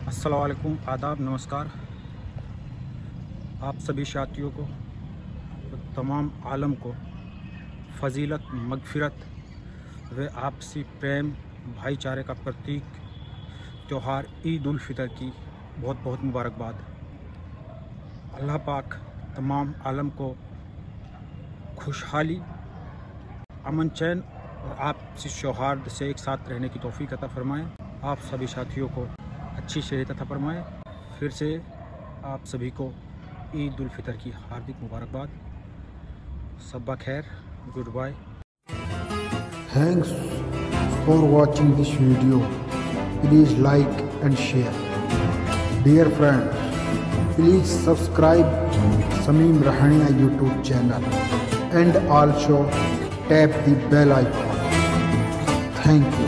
अस्सलाम वालेकुम, आदाब, नमस्कार। आप सभी साथियों को, तमाम आलम को फ़जीलत, मगफ़िरत व आपसी प्रेम भाईचारे का प्रतीक त्यौहार ईद उल फ़ितर की बहुत बहुत मुबारकबाद। अल्लाह पाक तमाम आलम को खुशहाली, अमन, चैन और आपसी सौहार्द से एक साथ रहने की तौफ़ीक अता फ़रमाएँ। आप सभी साथियों को अच्छी सेहत अता फ़रमाएँ। फिर से आप सभी को ईद उल फ़ितर की हार्दिक मुबारकबाद। सब्बा खैर, goodbye. Thanks for watching this video. Please like and share. Dear friends, please subscribe Sameem Rahania YouTube channel and also tap the bell icon. Thank you.